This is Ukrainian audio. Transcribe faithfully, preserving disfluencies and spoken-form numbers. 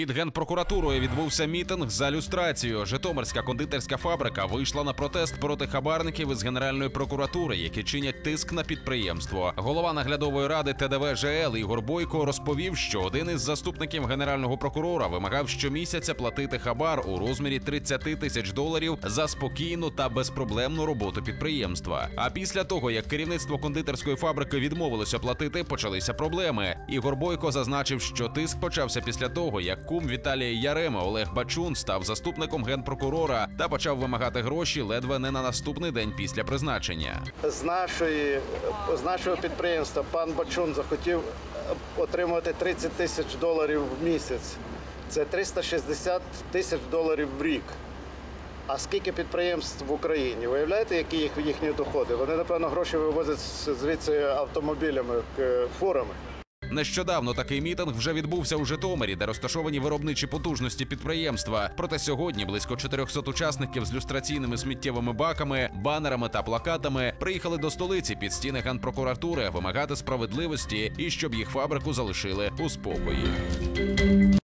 Під Генпрокуратурою відбувся мітинг за люстрацію. Житомирська кондитерська фабрика вийшла на протест проти хабарників із Генеральної прокуратури, які чинять тиск на підприємство. Голова наглядової ради Те Де Ве Же Ел Ігор Бойко розповів, що один із заступників генерального прокурора вимагав щомісяця платити хабар у розмірі тридцять тисяч доларів за спокійну та безпроблемну роботу підприємства. А після того, як керівництво кондитерської фабрики відмовилося платити, почалися проблеми. Ігор Бойко зазначив, що тиск почався після того, як кум Віталія Яреми Олег Бачун став заступником генпрокурора та почав вимагати гроші ледве не на наступний день після призначення. З нашої, з нашого підприємства пан Бачун захотів отримувати тридцять тисяч доларів в місяць. Це триста шістдесят тисяч доларів в рік. А скільки підприємств в Україні? Виявляєте, які їх, їхні доходи? Вони, напевно, гроші вивозять звідси автомобілями, фурами. Нещодавно такий мітинг вже відбувся у Житомирі, де розташовані виробничі потужності підприємства. Проте сьогодні близько чотирьохсот учасників з люстраційними сміттєвими баками, банерами та плакатами приїхали до столиці під стіни Генпрокуратури вимагати справедливості і щоб їх фабрику залишили у спокої.